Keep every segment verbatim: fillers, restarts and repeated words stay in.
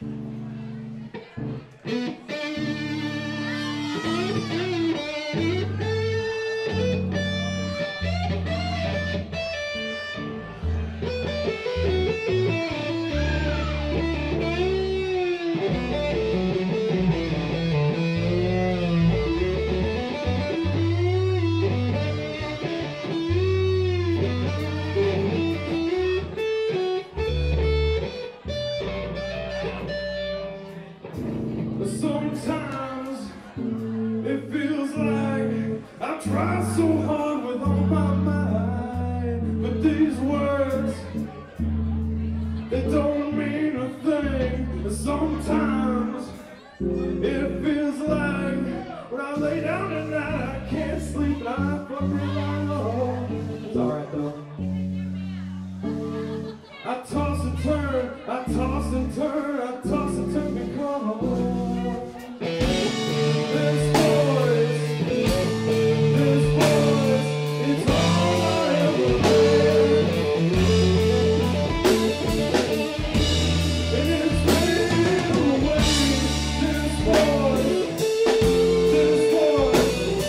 Sometimes it feels like I try so hard with all my mind, but these words, they don't mean a thing. Sometimes it feels like when I lay down at night I can't sleep and I fucking lie. It's alright though. I toss and turn, I toss and turn, I toss and turn because this voice, this voice, it's all I ever heard. And it's fading away, this voice, this voice.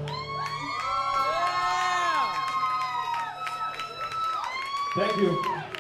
Thank you.